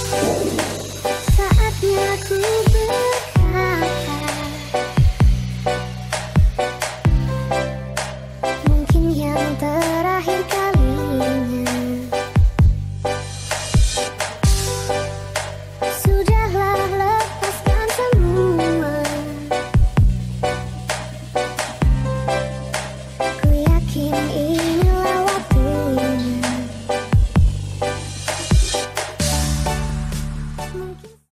Saatnya ku berkata, mungkin yang terakhir kalinya. Sudahlah, lepaskan semua. Ku yakin inilah waktunya. Mungkin